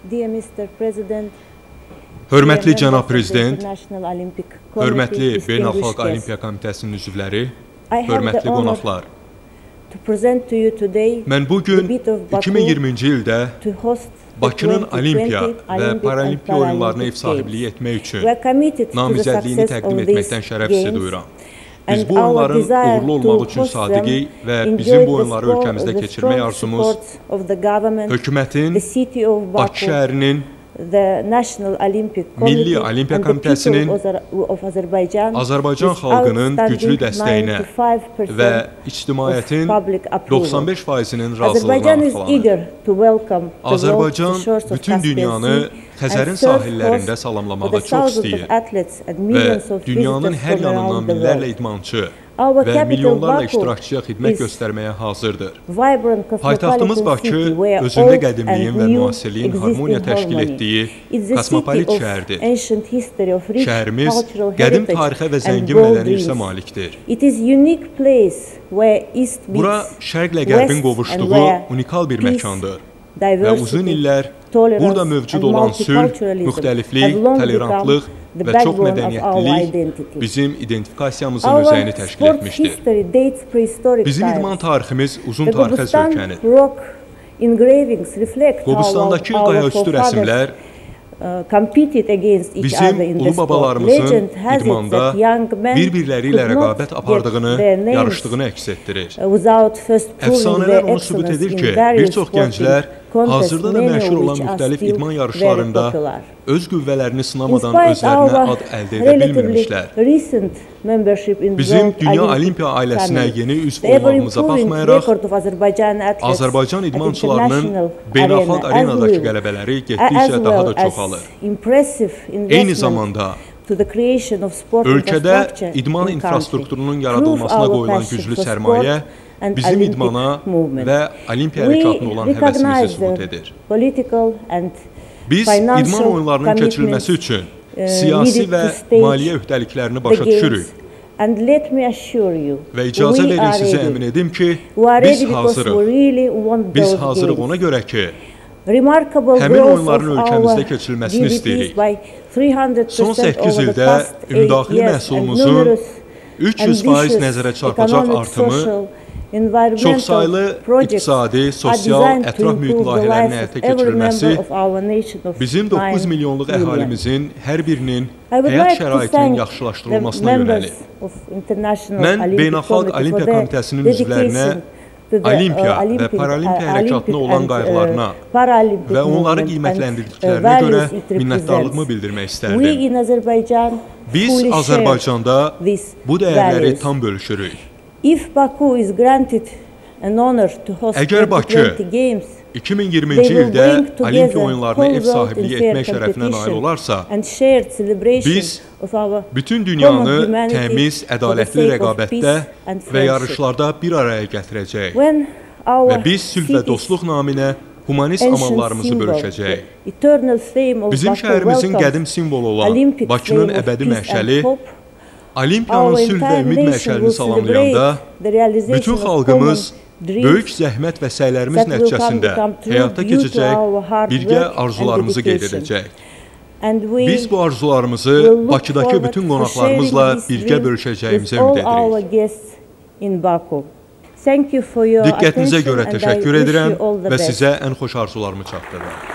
Dear Mr. President, Hörmətli cənab prezident, hörmətli Beynəlxalq Olimpiya Komitəsinin üzvləri, hörmətli qonaqlar. Mən bugün 2020-ci ildə Bakının Olimpiya və Paralimpiya oyunlarına ev sahibliyi etmək üçün namizədliyini təqdim etməkdən şərəf hissi duyuram. Biz bu oyunların uğurlu olmaq üçün sadiqik və bizim bu oyunları ölkəmizdə keçirmək arzumuz hökumətin, Bakı şəhərinin, Milli Olimpiya Komitəsinin, Azərbaycan xalqının güclü dəstəyinə və ictimaiyyətin 95%-nin razılığına arxalanır. Azərbaycan bütün dünyanı Xəzərin sahillərində salamlamağa çox istəyir və dünyanın hər yanından minlərlə idmançı və milyonlarla iştirakçıya xidmət göstərməyə hazırdır. Paytaxtımız Bakı özündə qədimliyin və müasirliyin harmoniya təşkil etdiyi kosmopolit şəhərdir. Şəhərimiz qədim tarixə və zəngin mədəni irsə malikdir. Bura şərqlə qərbin qovuşduğu unikal bir məkandır və uzun illər burada mövcud olan sülh, müxtəliflik, tolerantlıq və çox mədəniyyətlilik bizim identifikasiyamızın özəyini təşkil etmişdir. Bizim idman tariximiz uzun tarixə söykənir. Qobustandakı qayaüstü rəsmlər bizim ulu babalarımızın idmanda bir-birləri ilə rəqabət apardığını, yarışdığını əks etdirir. Əfsanələr onu sübut edir ki, bir çox gənclər hazırda da məşhur olan müxtəlif idman yarışlarında öz qüvvələrini sınamadan özlərinə ad əldə edə bilmirmişlər. Bizim Dünya Olimpiya ailəsinə yeni üzv olmağımıza baxmayaraq, Azərbaycan idmançılarının beynəlxalq arenadakı qələbələri getdikcə daha da çoxalır. Eyni zamanda, ölkədə idman infrastrukturunun yaradılmasına qoyulan güclü sərmayə bizim idmana və olimpiya hərəkatına olan həvəsimizi sübut edir. Biz idman oyunlarının keçirilməsi üçün siyasi və maliyyə öhdəliklərini başa düşürük. Və icazə verin sizə əmin edim ki, biz hazırıq. Biz hazırıq ona görə ki, həmin oyunların ölkəmizdə keçirilməsini istəyirik. Son 8 ildə ümumdaxili məhsulumuzun 300% nəzərə çarpacaq artımı, çoxsaylı iqtisadi, sosial, ətraf mühit layihələrinin həyata keçirilməsi bizim 9 milyonluq əhalimizin hər birinin həyat şəraitinin yaxşılaşdırılmasına yönəlir. Mən Beynəlxalq Olimpiya Komitəsinin üzvlərinə Olimpiya və Paralimpiya hərəkatına olan qayğılarına və onları qiymətləndirdiklərinə görə minnətdarlığımı bildirmək istərdim. Biz Azərbaycanda bu dəyərləri tam bölüşürük. Əgər Bakı 2020-ci ildə Olimpiya oyunlarına ev sahibliyi etmək şərəfinə nail olarsa, biz bütün dünyanı təmiz, ədalətli rəqabətdə və yarışlarda bir araya gətirəcəyik və biz sülh və dostluq naminə humanist amallarımızı bölüşəcəyik. Bizim şəhərimizin qədim simvolu olan Bakının əbədi məşəli, Olimpiyanın sülh və ümid məşəlini salamlayanda, bütün xalqımız böyük zəhmət və səylərimiz nəticəsində həyata keçəcək, birgə arzularımızı qeyd edəcək. Biz bu arzularımızı Bakıdakı bütün qonaqlarımızla birgə bölüşəcəyimizə ümid edirik. Diqqətinizə görə təşəkkür edirəm və sizə ən xoş arzularımı çatdırıram.